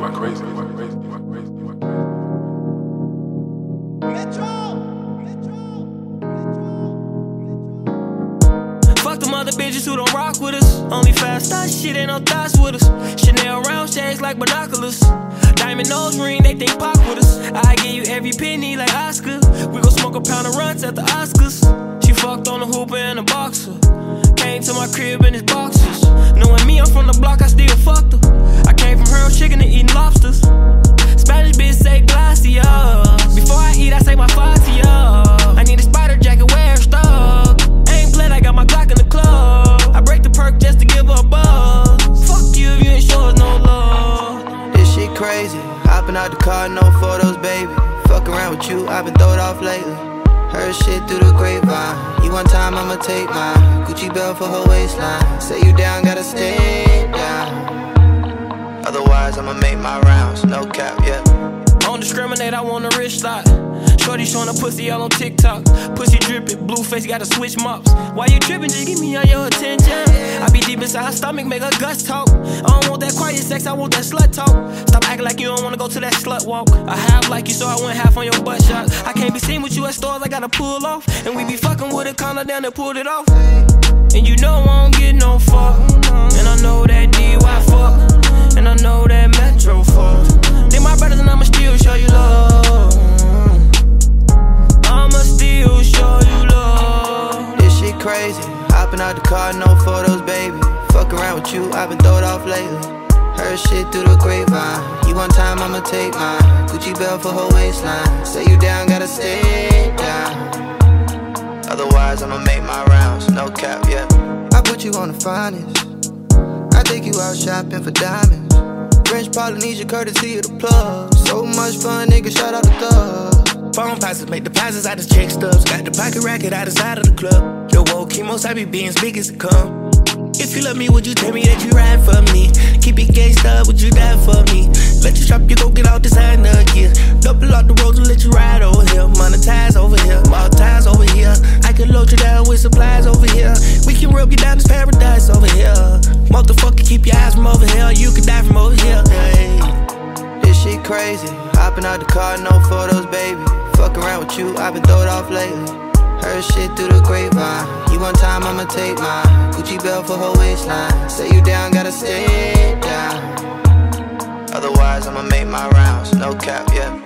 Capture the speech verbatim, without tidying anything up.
you are crazy, you are crazy, you are crazy, you are crazy. Fuck them other bitches who don't rock with us. Only fast thoughts, shit ain't no thoughts with us. Chanel round shades like binoculars. Diamond nose ring, they think pop with us. I give you every penny like Oscar. We gon' smoke a pound of runs at the Oscars. She fucked on the hooper and the boxer. Came to my crib in his boxers. Knowing me, I'm from the block, I still fucked her. I came from her chicken to eating lobsters. Spanish bitch say glacios. Before I eat, I say my facios. I need a spider jacket, wear stuck. Ain't played, I got my Glock in the club. I break the perk just to give her a buzz. Fuck you if you ain't show us no love. This shit crazy. Hopping out the car, no photos, baby. Fuck around with you, I've been throwed off lately. Heard shit through the grapevine. You one time, I'ma take mine. Gucci belt for her waistline. Say you down, gotta stay down. Otherwise, I'ma make my rounds. No cap, yeah. Don't discriminate, I want a rich lot. Shorty showing a pussy all on TikTok. Pussy dripping, blue face, gotta switch mops. Why you tripping? Just give me all your attention. I be deep inside her stomach, make her guts talk. I don't want that quiet sex, I want that slut talk. Stop acting like you don't wanna go to that slut walk. I have like you, so I went half on your butt shot. I can't be seen with you at stores, I gotta pull off. And we be fucking with a collar down and pulled it off. And you know I don't get no fuck. And I know that D Y fuck. And I know that Metro fuck. They my brothers and I'ma still show you love. I'ma still show you love. This shit crazy. Hopping out the car, no photos, baby. Fuck around with you, I've been throwed off lately. Heard shit through the grapevine. You one time, I'ma take mine. Gucci belt for her waistline. Say you down, gotta stay down. Otherwise, I'ma make my rounds. No cap, yeah. I put you on the finest. I take you out shopping for diamonds. French Polynesia, courtesy of the plug. So much fun, nigga, shout out the thug. Phone passes, make deposits out of check stubs. Got the pocket racket out the side of the club. Yo, whoa, chemos, I be being as big as it come. If you love me, would you tell me that you ride for me? Keep it gangsta, would you die for me? Let you drop, you go get all designer gear. Double off the road to let you ride over here. Monetize over here, multiplies over here. I can load you down with supplies over here. We can rub you down, this paradise over here. Motherfucker, keep your eyes from over here. You can die from over here, hey. This shit crazy. Hopping out the car, no photos, baby. Fuck around with you, I've been throwed off lately. Heard shit through the grapevine. You one time, I'ma take mine. Gucci belt for her waistline. Say you down, gotta stay down. Otherwise, I'ma make my rounds. No cap, yeah.